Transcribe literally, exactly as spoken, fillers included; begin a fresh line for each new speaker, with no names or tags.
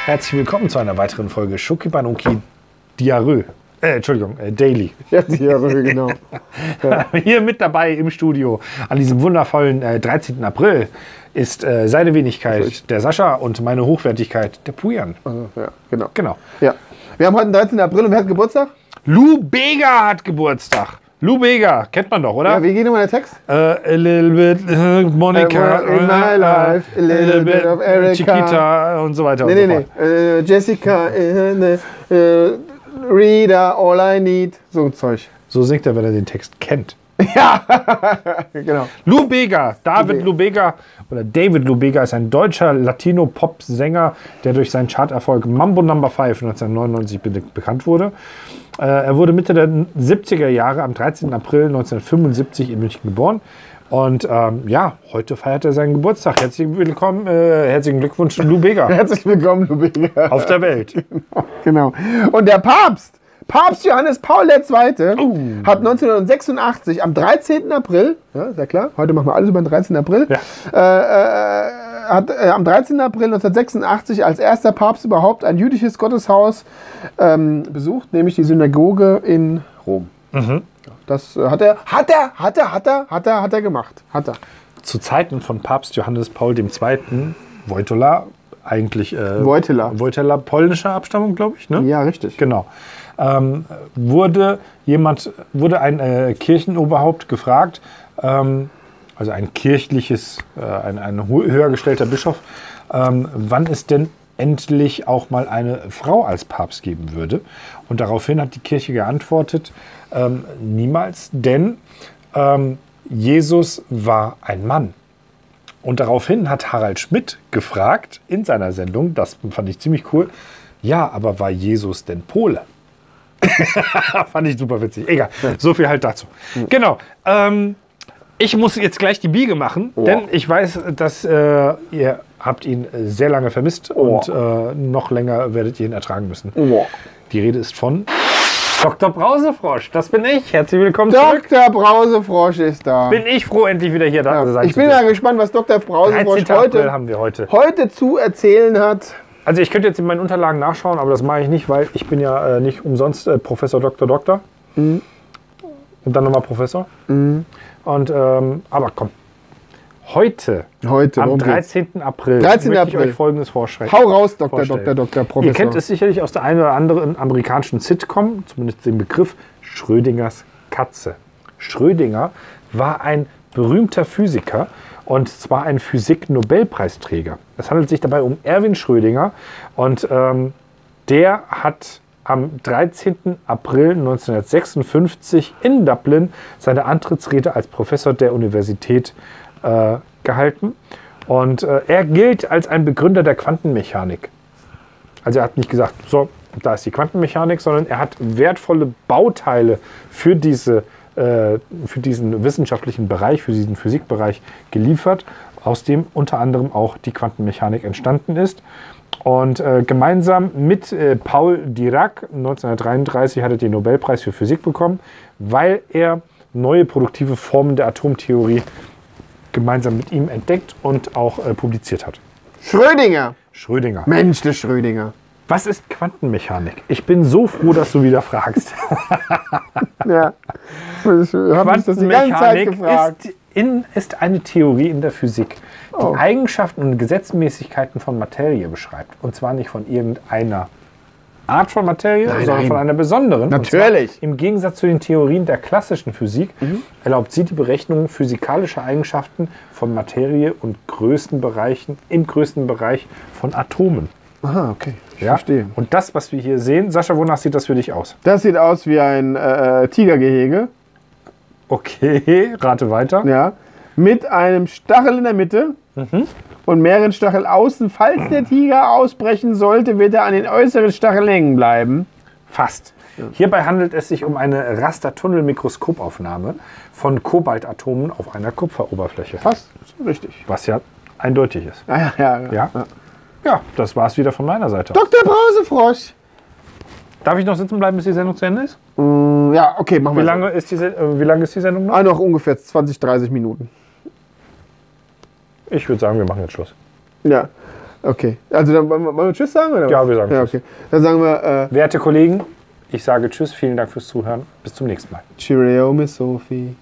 Herzlich willkommen zu einer weiteren Folge Schoki Banuki Diarrhoe. Äh, Entschuldigung, äh, Daily.
Ja, Diarrhoe, genau.
Ja. Hier mit dabei im Studio an diesem wundervollen äh, dreizehnten April ist äh, seine Wenigkeit, also der Sascha, und meine Hochwertigkeit, der Pujan.
Also, ja, genau.
Genau.
Ja. Wir haben heute den dreizehnten April und wer hat Geburtstag?
Lou Bega hat Geburtstag. Lou Bega, kennt man doch, oder?
Ja, wie geht nochmal der Text?
Uh, a little bit uh, Monica,
in my life, a little bit of Erica,
Chiquita und so weiter
nee,
und so
nee,
fort.
Nee, nee. Uh, Jessica, uh, uh, Rita, all I need, so Zeug.
So singt er, wenn er den Text kennt.
Ja, genau.
Lou Bega, David Lou Bega oder David Lou Bega ist ein deutscher Latino-Pop-Sänger, der durch seinen Charterfolg Mambo Number fünf neunzehnhundertneunundneunzig be bekannt wurde. Äh, er wurde Mitte der siebziger Jahre am dreizehnten April neunzehnhundertfünfundsiebzig in München geboren. Und ähm, ja, heute feiert er seinen Geburtstag. Herzlichen willkommen, äh, herzlichen Glückwunsch, Lou Bega.
Herzlich willkommen, Lou Bega.
Auf der Welt.
Genau. Und der Papst, Papst Johannes Paul der Zweite. Uh. hat neunzehnhundertsechsundachtzig am dreizehnten April, ja, ist ja klar, heute machen wir alles über den dreizehnten April, ja. äh, äh, hat äh, am dreizehnten April neunzehnhundertsechsundachtzig als erster Papst überhaupt ein jüdisches Gotteshaus ähm, besucht, nämlich die Synagoge in Rom. Mhm. Das äh, hat er, hat er, hat er, hat er, hat er, hat er gemacht. Hat er.
Zu Zeiten von Papst Johannes Paul der Zweite. Wojtyla, eigentlich äh,
Wojtyla.
Wojtyla polnischer Abstammung, glaube ich, ne?
Ja, richtig.
Genau. Ähm, wurde jemand, wurde ein äh, Kirchenoberhaupt gefragt, ähm, also ein kirchliches, äh, ein, ein höher gestellter Bischof, ähm, wann es denn endlich auch mal eine Frau als Papst geben würde. Und daraufhin hat die Kirche geantwortet, ähm, niemals, denn ähm, Jesus war ein Mann. Und daraufhin hat Harald Schmidt gefragt in seiner Sendung, das fand ich ziemlich cool, ja, aber war Jesus denn Pole? Fand ich super witzig. Egal, so viel halt dazu. Mhm. Genau. Ähm, ich muss jetzt gleich die Biege machen, oh. denn ich weiß, dass äh, ihr habt ihn sehr lange vermisst oh. und äh, noch länger werdet ihr ihn ertragen müssen. Oh. Die Rede ist von Doktor Brausefrosch. Das bin ich. Herzlich willkommen zurück.
Doktor Brausefrosch ist da.
Bin ich froh, endlich wieder hier da
ja.
sein
Ich bin ja gespannt, was Doktor Brausefrosch heute,
haben wir heute.
heute zu erzählen hat.
Also ich könnte jetzt in meinen Unterlagen nachschauen, aber das mache ich nicht, weil ich bin ja äh, nicht umsonst äh, Professor Doktor Doktor. Mhm. Und dann nochmal Professor. Mhm. Und, ähm, aber komm, heute,
heute
am dreizehnten April,
dreizehnten
möchte ich
April.
euch Folgendes vorstellen.
Hau raus, Doktor Doktor Doktor Professor.
Ihr kennt es sicherlich aus der einen oder anderen amerikanischen Sitcom, zumindest den Begriff Schrödingers Katze. Schrödinger war ein berühmter Physiker, und zwar ein Physik-Nobelpreisträger. Es handelt sich dabei um Erwin Schrödinger, und ähm, der hat am dreizehnten April neunzehnhundertsechsundfünfzig in Dublin seine Antrittsrede als Professor der Universität äh, gehalten. Und äh, er gilt als ein Begründer der Quantenmechanik. Also er hat nicht gesagt, so, da ist die Quantenmechanik, sondern er hat wertvolle Bauteile für diese für diesen wissenschaftlichen Bereich, für diesen Physikbereich geliefert, aus dem unter anderem auch die Quantenmechanik entstanden ist. Und äh, gemeinsam mit äh, Paul Dirac neunzehnhundertdreiunddreißig hat er den Nobelpreis für Physik bekommen, weil er neue produktive Formen der Atomtheorie gemeinsam mit ihm entdeckt und auch äh, publiziert hat.
Schrödinger!
Schrödinger.
Mensch, der Schrödinger.
Was ist Quantenmechanik? Ich bin so froh, dass du wieder fragst.
Ja, ich habe mich das die ganze Zeit gefragt.
Ist, in, ist eine Theorie in der Physik, die
oh.
Eigenschaften und Gesetzmäßigkeiten von Materie beschreibt. Und zwar nicht von irgendeiner Art von Materie,
nein,
sondern
nein.
von einer besonderen.
Natürlich.
Im Gegensatz zu den Theorien der klassischen Physik mhm. erlaubt sie die Berechnung physikalischer Eigenschaften von Materie und größten Bereichen, im größten Bereich von Atomen.
Aha, okay. Ich
ja?
verstehe.
Und das, was wir hier sehen, Sascha, wonach sieht das für dich aus?
Das sieht aus wie ein äh, Tigergehege.
Okay, rate weiter.
Ja. Mit einem Stachel in der Mitte mhm. und mehreren Stacheln außen. Falls der Tiger ausbrechen sollte, wird er an den äußeren Stacheln hängen bleiben.
Fast. Ja. Hierbei handelt es sich um eine Rastertunnelmikroskopaufnahme von Kobaltatomen auf einer Kupferoberfläche.
Fast, richtig.
Was ja eindeutig ist.
Ah, ja, ja, ja.
Ja? Ja. Ja, das war es wieder von meiner Seite.
Doktor Brausefrosch!
Darf ich noch sitzen bleiben, bis die Sendung zu Ende ist?
Mm, ja, okay, machen wir
wie lange, ist die, äh, wie lange ist die Sendung noch?
Ah, noch ungefähr zwanzig, dreißig Minuten.
Ich würde sagen, wir machen jetzt Schluss.
Ja. Okay, also dann wollen wir, wollen wir Tschüss sagen? Oder?
Ja, wir sagen
ja,
Tschüss.
Okay. Dann sagen wir... Äh,
Werte Kollegen, ich sage Tschüss, vielen Dank fürs Zuhören. Bis zum nächsten Mal.
Cheerio, Miss Sophie.